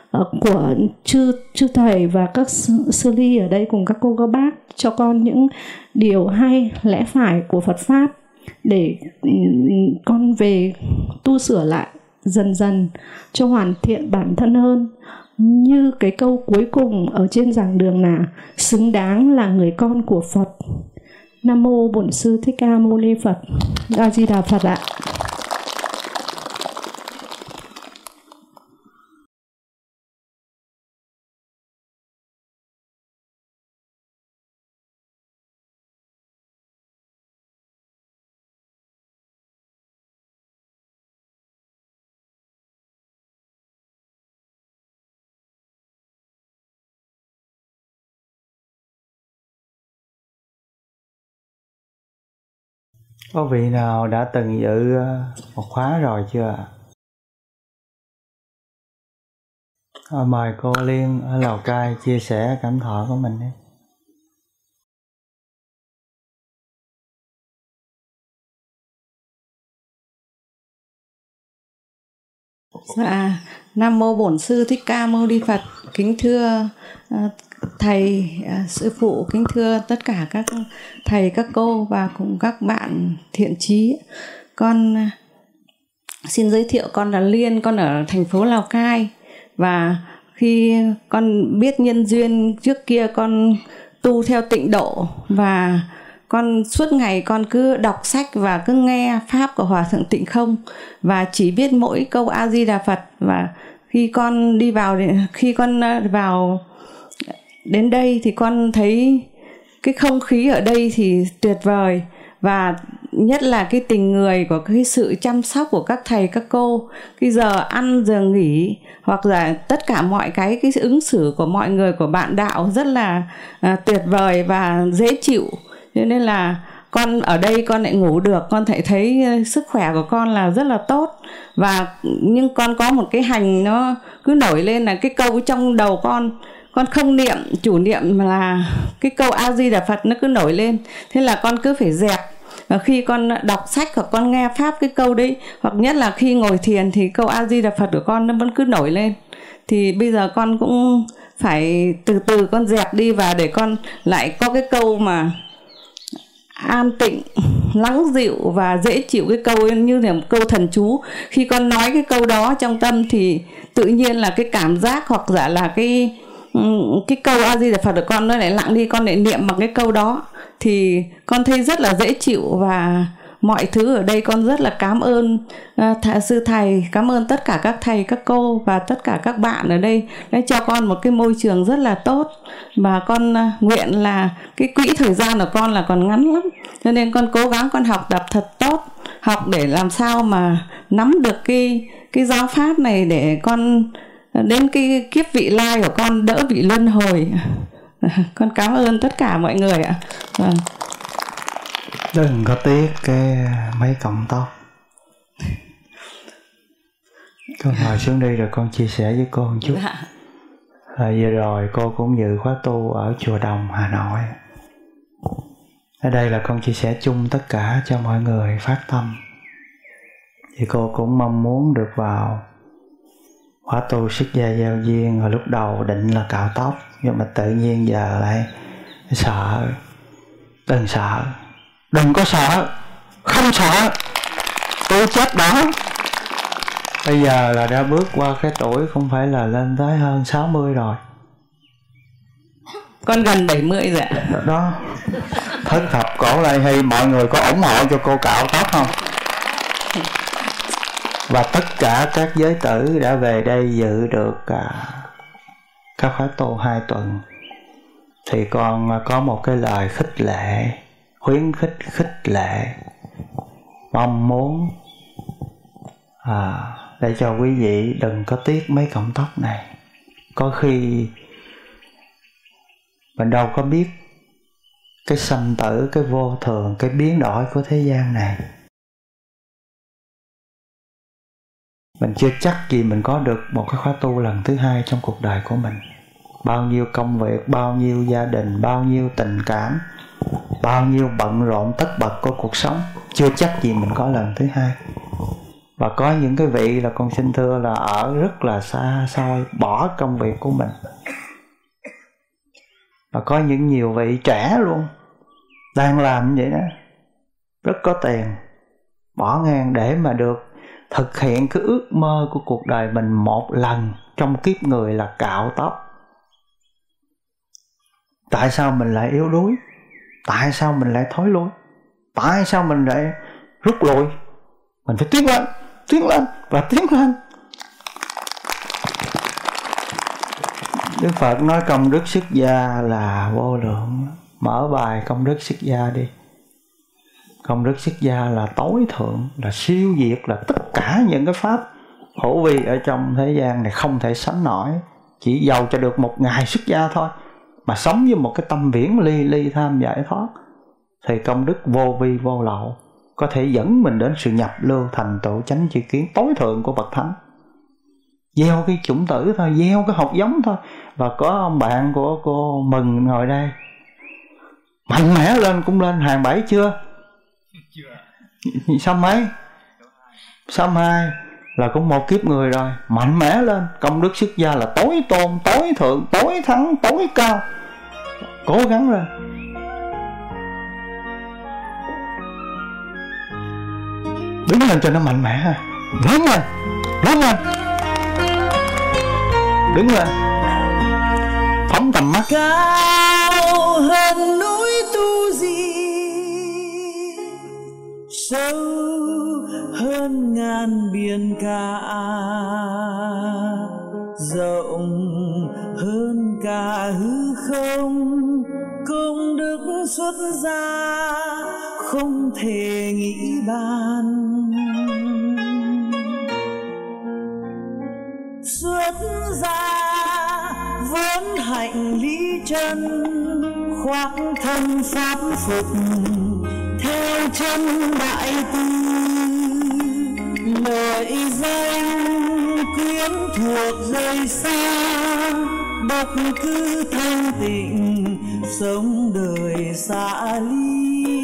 chư thầy và các sư ly ở đây cùng các cô các bác, cho con những điều hay lẽ phải của Phật Pháp để con về tu sửa lại dần dần cho hoàn thiện bản thân hơn. Như cái câu cuối cùng ở trên giảng đường là xứng đáng là người con của Phật. Nam mô Bổn Sư Thích Ca Mâu Ni Phật. A Di Đà Phật ạ. Có vị nào đã từng dự một khóa rồi chưa ạ? Mời cô Liên ở Lào Cai chia sẻ cảm thọ của mình đi. Dạ, Nam mô Bổn Sư Thích Ca Mâu Ni Phật. Kính thưa thầy, sư phụ, kính thưa tất cả các thầy, các cô và cùng các bạn thiện chí. Con xin giới thiệu, con là Liên, con ở thành phố Lào Cai. Và khi con biết nhân duyên, trước kia con tu theo tịnh độ, và con suốt ngày con cứ đọc sách và cứ nghe pháp của Hòa Thượng Tịnh Không, và chỉ biết mỗi câu A Di Đà Phật. Và khi con vào đến đây thì con thấy cái không khí ở đây thì tuyệt vời, và nhất là cái tình người của cái sự chăm sóc của các thầy các cô, cái giờ ăn giờ nghỉ hoặc là tất cả mọi cái ứng xử của mọi người, của bạn đạo rất là tuyệt vời và dễ chịu. Cho nên là con ở đây con lại ngủ được, con thấy sức khỏe của con là rất là tốt. Nhưng con có một cái hành nó cứ nổi lên là cái câu trong đầu con không niệm chủ niệm mà là cái câu A Di Đà Phật nó cứ nổi lên. Thế là con cứ phải dẹp. Và khi con đọc sách hoặc con nghe pháp cái câu đấy, hoặc nhất là khi ngồi thiền thì câu A Di Đà Phật của con nó vẫn cứ nổi lên. Thì bây giờ con cũng phải từ từ con dẹp đi, và để con lại có cái câu mà an tịnh, lắng dịu và dễ chịu. Cái câu như là một câu thần chú. Khi con nói cái câu đó trong tâm thì tự nhiên là cái cảm giác hoặc giả là cái câu A Di Đà Phật của con nó lại lặng đi, con lại niệm bằng cái câu đó thì con thấy rất là dễ chịu. Và mọi thứ ở đây con rất là cảm ơn sư thầy, cảm ơn tất cả các thầy, các cô và tất cả các bạn ở đây đã cho con một cái môi trường rất là tốt. Và con nguyện là cái quỹ thời gian của con là còn ngắn lắm, cho nên con cố gắng con học tập thật tốt, học để làm sao mà nắm được cái giáo pháp này để con đến cái kiếp vị lai của con đỡ bị luân hồi. Con cảm ơn tất cả mọi người ạ. Vâng. Đừng có tiếc mấy cọng tóc. Con ngồi xuống đi rồi con chia sẻ với cô một chút. Vừa rồi cô cũng dự khóa tu ở Chùa Đồng, Hà Nội. Ở đây là con chia sẻ chung tất cả cho mọi người phát tâm. Thì cô cũng mong muốn được vào khóa tu xuất gia giao duyên. Hồi lúc đầu định là cạo tóc, nhưng mà tự nhiên giờ lại sợ. Đừng sợ, đừng có sợ, không sợ, tôi chết đó. Bây giờ là đã bước qua cái tuổi không phải là lên tới hơn 60 rồi. Con gần 70 rồi. Đó, thất thập cổ lai hy, mọi người có ủng hộ cho cô cạo tóc không? Và tất cả các giới tử đã về đây dự được các khóa tu 2 tuần. Thì con có một cái lời khích lệ, khuyến khích, khích lệ, mong muốn để cho quý vị đừng có tiếc mấy cọng tóc này. Có khi mình đâu có biết cái sanh tử, cái vô thường, cái biến đổi của thế gian này. Mình chưa chắc gì mình có được một cái khóa tu lần thứ 2 trong cuộc đời của mình. Bao nhiêu công việc, bao nhiêu gia đình, bao nhiêu tình cảm, bao nhiêu bận rộn tất bật của cuộc sống, chưa chắc gì mình có lần thứ 2. Và có những cái vị là con xin thưa là ở rất là xa xôi, bỏ công việc của mình. Và có những nhiều vị trẻ luôn đang làm như vậy đó, rất có tiền, bỏ ngang để mà được thực hiện cái ước mơ của cuộc đời mình một lần trong kiếp người là cạo tóc. Tại sao mình lại yếu đuối? Tại sao mình lại thối lui? Tại sao mình lại rút lui? Mình phải tiến lên, tiến lên và tiến lên. Đức Phật nói công đức xuất gia là vô lượng. Mở bài công đức xuất gia đi. Công đức xuất gia là tối thượng, là siêu diệt, là tất cả những cái pháp hữu vi ở trong thế gian này không thể sánh nổi. Chỉ giàu cho được một ngày xuất gia thôi, mà sống với một cái tâm viễn ly ly tham giải thoát, thì công đức vô vi vô lậu, có thể dẫn mình đến sự nhập lưu thành tựu chánh tri kiến tối thượng của bậc thánh. Gieo cái chủng tử thôi, gieo cái hạt giống thôi. Và có ông bạn của cô Mừng ngồi đây, mạnh mẽ lên cũng lên hàng 7 chưa? Sao mấy? Sao 2 là cũng một kiếp người rồi. Mạnh mẽ lên. Công đức xuất gia là tối tôn, tối thượng, tối thắng, tối cao. Cố gắng lên. Đứng lên cho nó mạnh mẽ ha. Lớn lên, lớn lên, đứng lên, phóng tầm mắt. Cao hơn núi Tu Di, sâu hơn ngàn biển cả, rộng hơn cả hư không. Công đức xuất gia không thể nghĩ bàn, xuất gia vốn hạnh lý chân, khoác thân pháp phục theo chân đại từ. Lợi danh quyến thuộc rời xa, độc cư thanh tịnh sống đời xa ly.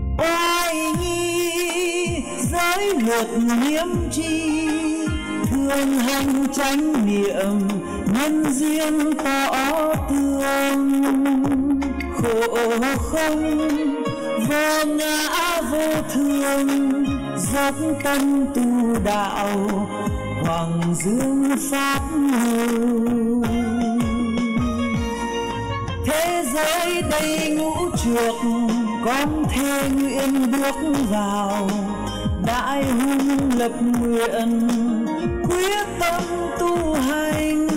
Oai nghi giới luật nghiêm tri, thừa thường hành chánh niệm nhân duyên tỏ tường, khổ không vô ngã vô thường, dốc tâm tu đạo hoàng dương pháp hùng. Thế giới đầy ngũ trược, con thề nguyện bước vào, đại hùng lập nguyện quyết tâm tu hành,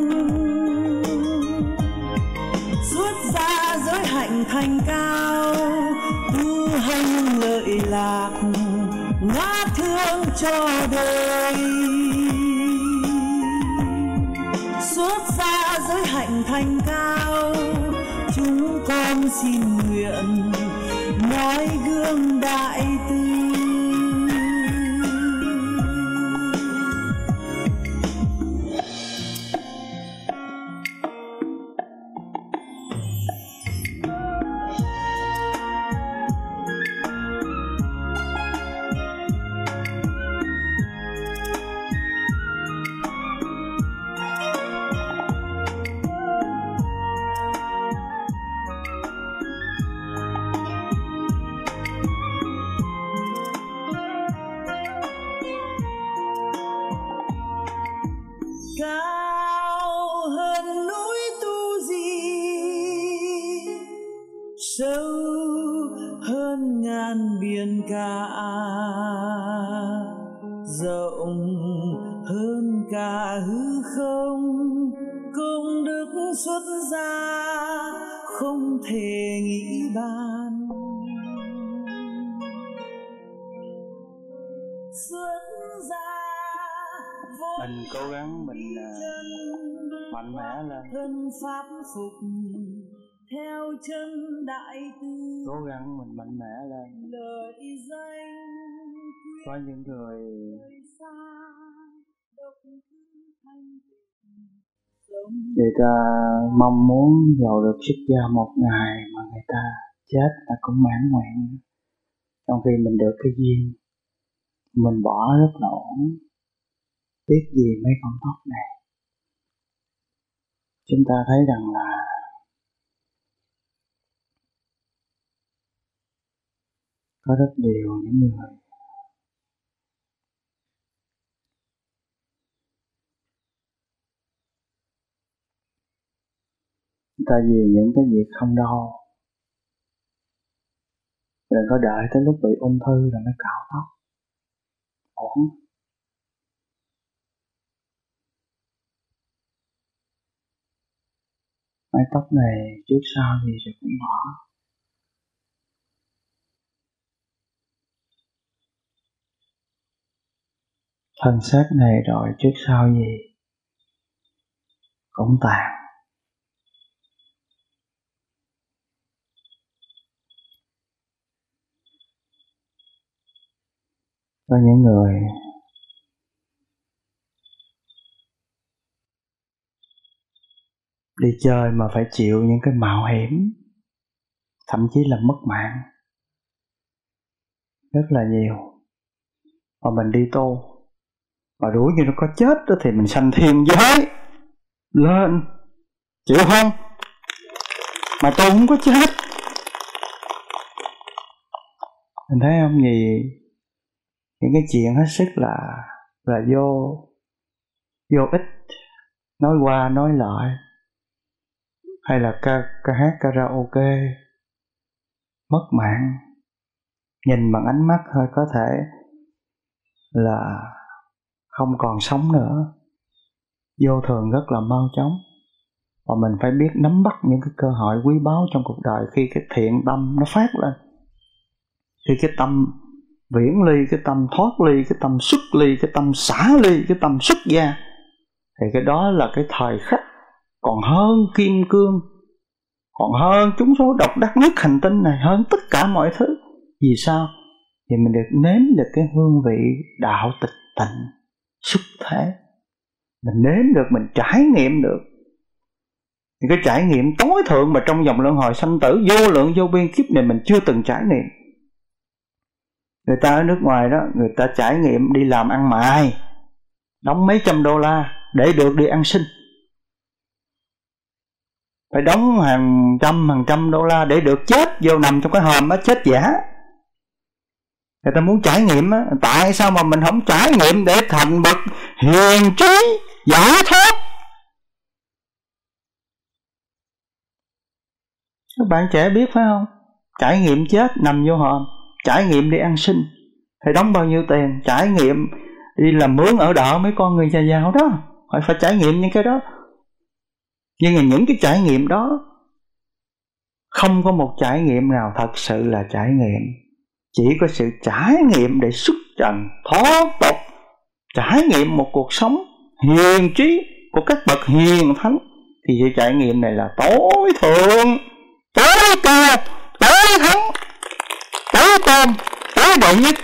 xuất gia giới hạnh thành cao, tu hành lợi lạc ngã thương cho đời. Xuất gia giới hạnh thành cao, chúng con xin nguyện nói gương đại từ. Cao hơn núi Tu Di, sâu hơn ngàn biển cả, rộng hơn cả hư không, công đức xuất gia không thể nghĩ bàn. Xuất gia mình cố gắng mình mạnh mẽ lên, thân pháp phục theo chân đại từ, cố gắng mình mạnh mẽ lên. lợi danh Có những người người ta mong muốn giàu được xuất gia một ngày mà người ta chết là cũng mãn nguyện, trong khi mình được cái duyên mình bỏ rất là ổn. Tiếc gì mấy con tóc này. Chúng ta thấy rằng là có rất nhiều những người ta vì những cái việc không đau, đừng có đợi tới lúc bị ung thư rồi mới cạo tóc. Ổn. Mái tóc này trước sau gì rồi cũng bỏ. Thân xác này rồi trước sau gì cũng tàn. Có những người đi chơi mà phải chịu những cái mạo hiểm, thậm chí là mất mạng rất là nhiều. Mà mình đi tu mà rủi như nó có chết đó thì mình sanh thiên giới lên, chịu không? Mà tu không có chết. Mình thấy không, gì những cái chuyện hết sức là vô ích, nói qua nói lại, hay là ca hát karaoke, mất mạng, nhìn bằng ánh mắt thôi có thể là không còn sống nữa, vô thường rất là mau chóng. Và mình phải biết nắm bắt những cái cơ hội quý báu trong cuộc đời khi cái thiện tâm nó phát lên, khi cái tâm viễn ly, cái tâm thoát ly, cái tâm xuất ly, cái tâm xả ly, cái tâm xuất gia, thì cái đó là cái thời khắc còn hơn kim cương, còn hơn chúng số độc đắc nhất hành tinh này, hơn tất cả mọi thứ. Vì sao? Thì mình được nếm được cái hương vị đạo tịch tịnh xuất thế. Mình nếm được, mình trải nghiệm được thì cái trải nghiệm tối thượng mà trong dòng luân hồi sanh tử vô lượng vô biên kiếp này mình chưa từng trải nghiệm. Người ta ở nước ngoài đó, người ta trải nghiệm đi làm ăn mày, đóng mấy trăm đô la để được đi ăn xin, phải đóng hàng trăm đô la để được chết vô nằm trong cái hòm đó, chết giả. Người ta muốn trải nghiệm á, tại sao mà mình không trải nghiệm để thành bậc hiền trí giải thoát? Các bạn trẻ biết phải không? Trải nghiệm chết nằm vô hòm, trải nghiệm đi ăn xin, phải đóng bao nhiêu tiền, trải nghiệm đi làm mướn ở đợ mấy con người nhà giàu đó, phải trải nghiệm những cái đó. Nhưng mà những cái trải nghiệm đó không có một trải nghiệm nào thật sự là trải nghiệm. Chỉ có sự trải nghiệm để xuất trần thoát tục, trải nghiệm một cuộc sống hiền trí của các bậc hiền thánh, thì sự trải nghiệm này là tối thượng, tối cao, tối thắng, tối tôn, tối đệ nhất.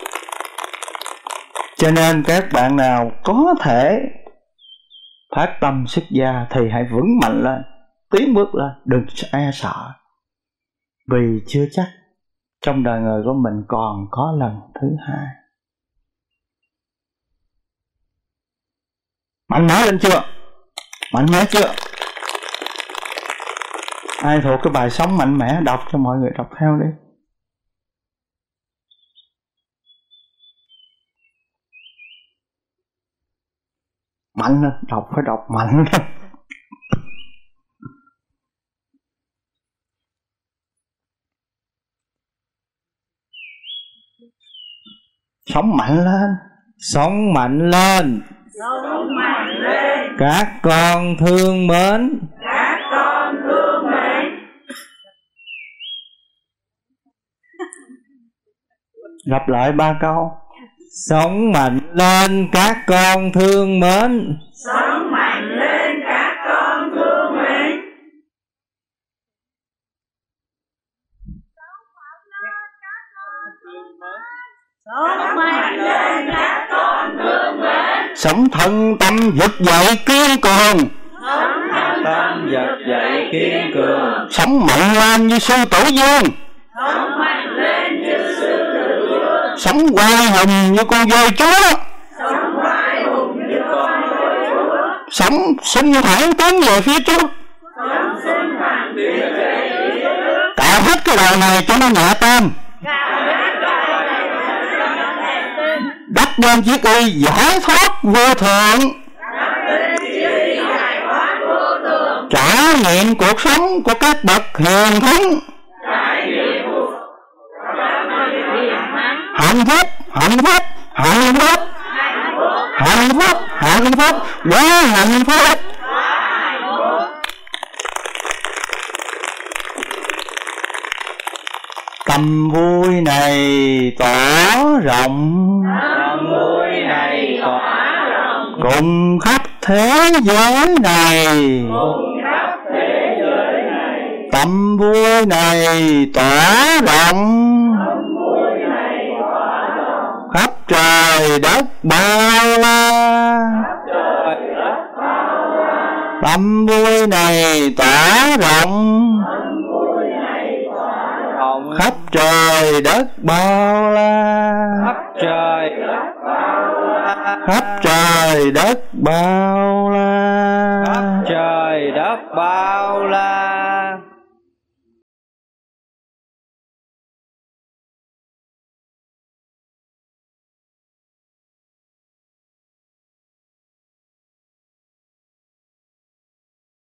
Cho nên các bạn nào có thể phát tâm xuất gia thì hãy vững mạnh lên, tiến bước lên, đừng e sợ. Vì chưa chắc trong đời người của mình còn có lần thứ hai. Mạnh mẽ lên chưa? Mạnh mẽ chưa? Ai thuộc cái bài sống mạnh mẽ đọc cho mọi người đọc theo đi. Mạnh lên, đọc phải đọc mạnh lên. Sống mạnh lên, sống mạnh lên, sống mạnh lên, các con thương mến, các con thương mến. lặp lại 3 câu. sống mạnh lên các con thương mến, Sống mạnh lên các con thương mến. Sống mạnh lên các con thương mến. Sống thân tâm vực dậy kiên cường, Sống tâm vực dậy kiên cường, sống mạnh lên như sư tử vương, Sống mạnh lên như sư tử vương. sống oai hùng như con voi chúa, Sống oai hùng như con voi chúa. sống sinh thẳng tiến về phía trước. Sống sinh thẳng tiến về phía trước. Cạo hết cái đầu này cho nó nhẹ tên, Cạo hết đầu này cho nó nhẹ tên. đắp lên chiếc y giải thoát vô thượng, Đắp lên chiếc y giải thoát vô thượng. trải nghiệm cuộc sống của các bậc hiền thánh, Trải nghiệm cuộc các bậc hiền thánh. hạnh phúc, hạnh phúc, hạnh phúc, Hạnh phúc, hạnh phúc, hạnh phúc, quá hạnh phúc. hạnh phúc. Tâm vui này tỏ rộng, tâm vui này tỏa rộng, cùng khắp thế giới này. Cùng khắp thế giới này. Tâm vui này tỏa rộng, Vui này tỏa rộng. khắp trời đất bao la. Tâm vui này tỏa rộng, khắp trời đất bao la. trời Khắp trời đất bao la. trời đất bao la.